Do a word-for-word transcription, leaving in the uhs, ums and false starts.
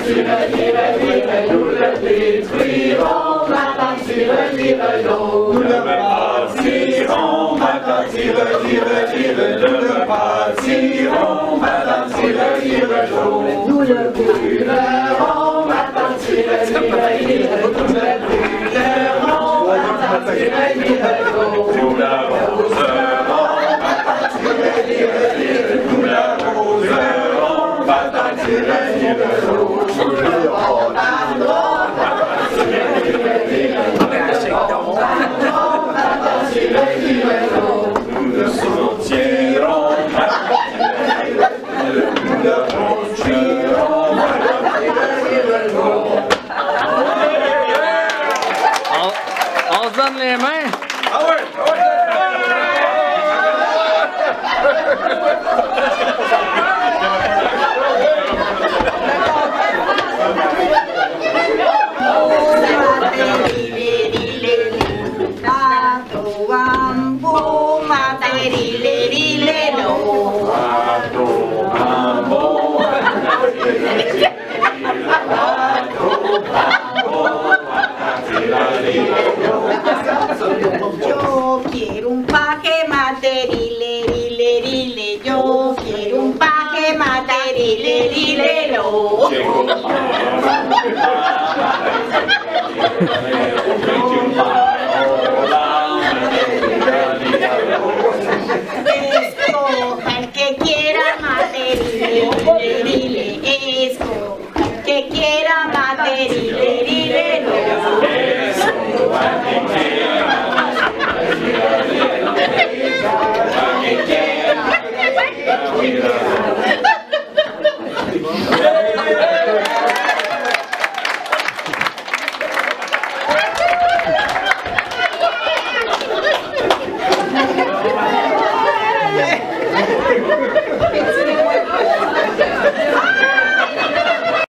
tire, tire, tire, nous le détruirons. Maintenant, tire, tire, nous le bâtirons. Maintenant, tire, tire, tire, nous le bâtirons. Maintenant, tire, tire, nous le brûlerons. Maintenant, tire, tire, tire, nous le brûlerons. Maintenant, tire, tire, nous l'arroserons. Maintenant, tire, tire, tire, nous l'arroserons. Maintenant, tire, tire, nous le condamnerons. Maintenant, tire, tire, tire, nous le condamnerons. Maintenant, tire, tire, nous le soutiendrons. Nous le construirons. Maintenant, tire, tire, nous. On se donne les mains. Ah ouais, ah ouais. Yo quiero un paje materile, rile, rile. Yo quiero un paje materile, rile, lo.